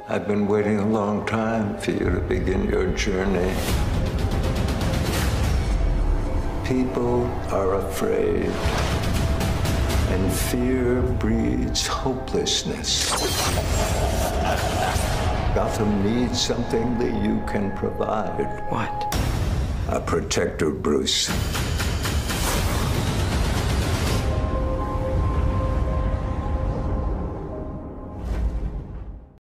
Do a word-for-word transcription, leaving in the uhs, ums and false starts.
I've been waiting a long time for you to begin your journey. People are afraid, and fear breeds hopelessness. Gotham needs something that you can provide. What? A protector, Bruce.